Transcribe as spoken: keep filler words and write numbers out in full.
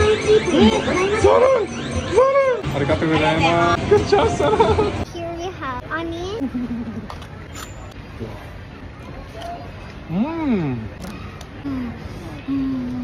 ありがとうございます。Good job, Sarah. Here we have onion. Mmm. Mm.